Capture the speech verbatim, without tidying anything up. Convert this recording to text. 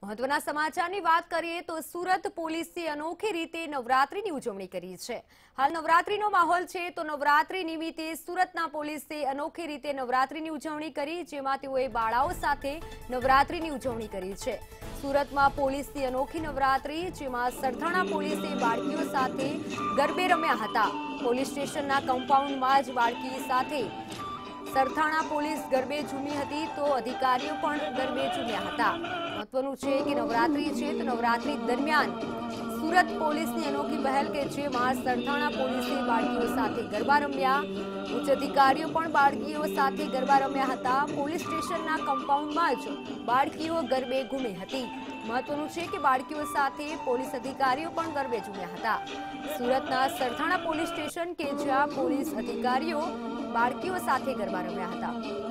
મહત્વના સમાચારની વાત કરીએ તો સુરત પોલીસે અનોખી રીતે નવરાત્રીની ઉજવણી કરી છે। હાલ નવરાત્રીનો માહોલ છે તો નવરાત્રી નિમિત્તે સુરતના પોલીસે અનોખી રીતે નવરાત્રીની ઉજવણી કરી, જેમાં તેઓએ બાળાઓ સાથે નવરાત્રીની ઉજવણી કરી છે। સુરતમાં પોલીસની અનોખી નવરાત્રી, જેમાં સરથાણા પોલીસે બાળકીઓ સાથે ગરબે રમ્યા હતા। પોલીસ સ્ટેશનના કમ્પાઉન્ડમાં જ બાળકી સાથે સરથાણા પોલીસ ગરબે ઝૂમી હતી તો અધિકારીઓ પણ ગરબે ઝૂમ્યા હતા। મહત્વનું છે કે નવરાત્રી છે તો નવરાત્રી દરમિયાન સુરત પોલીસની અનોખી પહેલ કે જેમાં સરથાણા પોલીસે બાળકીઓ સાથે ગરબા રમ્યા। ઉચ્ચ અધિકારીઓ પણ બાળકીઓ સાથે ગરબા રમ્યા હતા। પોલીસ સ્ટેશનના કમ્પાઉન્ડમાં જ બાળકીઓ ગરબે ઘૂમી હતી। મહત્વનું છે કે બાળકીઓ સાથે પોલીસ અધિકારીઓ પણ ગરબે ઝૂમ્યા હતા। સુરતના સરથાણા પોલીસ સ્ટેશન કે જ્યાં પોલીસ અધિકારીઓ બાળકીઓ સાથે ગરબા રમ્યા હતા।